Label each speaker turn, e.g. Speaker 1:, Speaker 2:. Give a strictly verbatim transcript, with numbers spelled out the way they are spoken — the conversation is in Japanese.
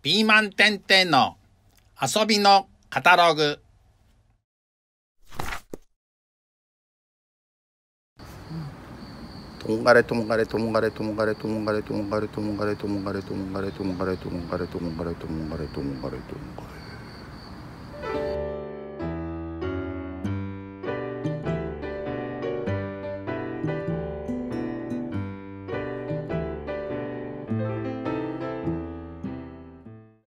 Speaker 1: ピーマンてんてんの遊びのカタログ。
Speaker 2: ともがれともがれともがれともがれともがれともがれともがれともがれともがれともがれともがれともがれともがれともがれともがれともがれ